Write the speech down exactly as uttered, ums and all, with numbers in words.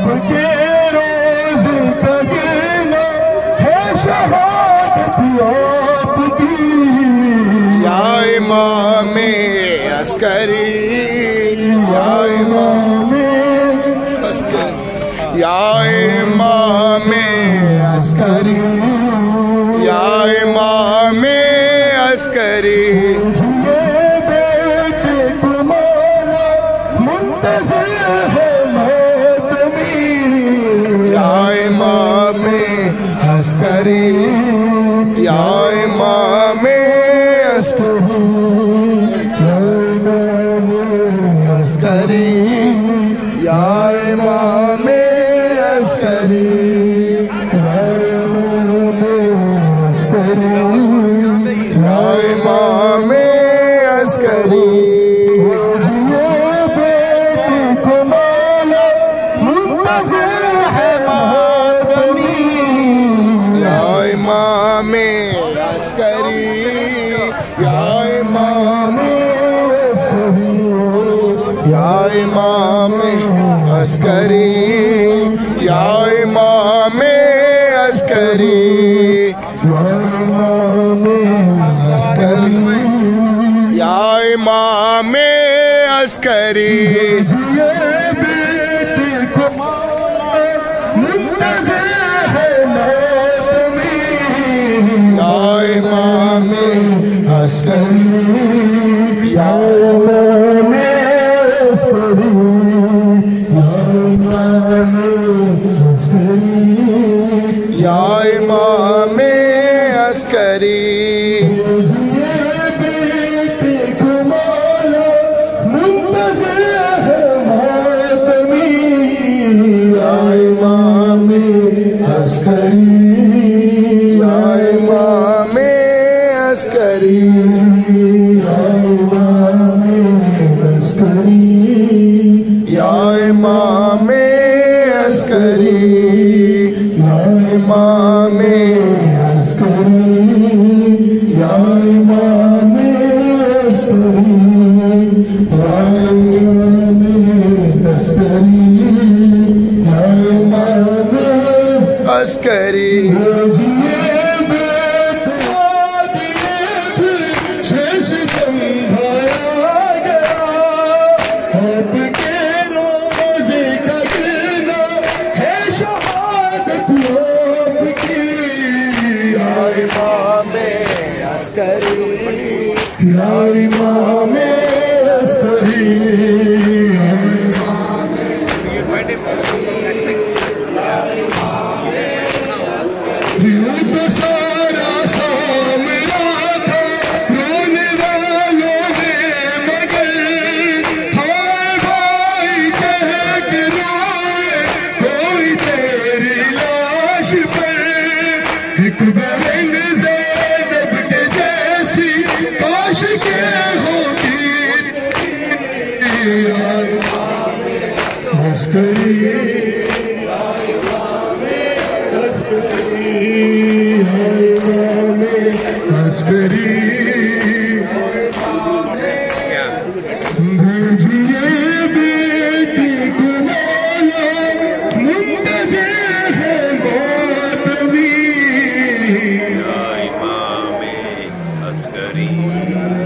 आपके रोज का गिरना है शहादत आपकी। या इमाम अस्करी, या इमाम अस्करी, या इमाम अस्करी, या इमाम अस्करी। अस्करी, या इमाम अस्करी, अस्करी, या इमाम अस्करी, या इमाम अस्करी। इमाम अस्करी, या इमाम अस्करी, या इमाम अस्करी, या इमाम अस्करी, अस्करी, या इमाम अस्करी। इमाम अस्करी, या इमाम अस्करी, या इमाम अस्करी, या इमाम अस्करी। अस्करी Askari.